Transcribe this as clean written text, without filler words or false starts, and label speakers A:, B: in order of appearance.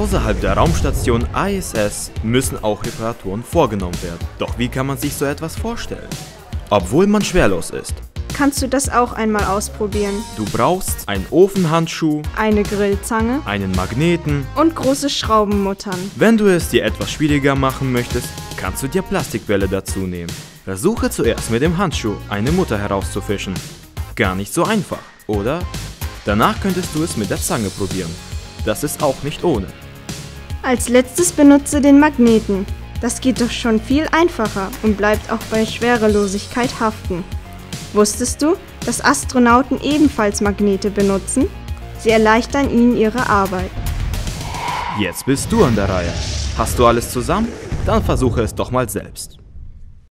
A: Außerhalb der Raumstation ISS müssen auch Reparaturen vorgenommen werden. Doch wie kann man sich so etwas vorstellen? Obwohl man schwerlos ist.
B: Kannst du das auch einmal ausprobieren?
A: Du brauchst einen Ofenhandschuh,
B: Eine Grillzange
A: einen Magneten.
B: und große Schraubenmuttern.
A: Wenn du es dir etwas schwieriger machen möchtest, kannst du dir Plastikbälle dazu nehmen. Versuche zuerst mit dem Handschuh eine Mutter herauszufischen. Gar nicht so einfach, oder? Danach könntest du es mit der Zange probieren. Das ist auch nicht ohne.
B: Als letztes benutze den Magneten. Das geht doch schon viel einfacher und bleibt auch bei Schwerelosigkeit haften. Wusstest du, dass Astronauten ebenfalls Magnete benutzen? Sie erleichtern ihnen ihre Arbeit.
A: Jetzt bist du an der Reihe. Hast du alles zusammen? Dann versuche es doch mal selbst.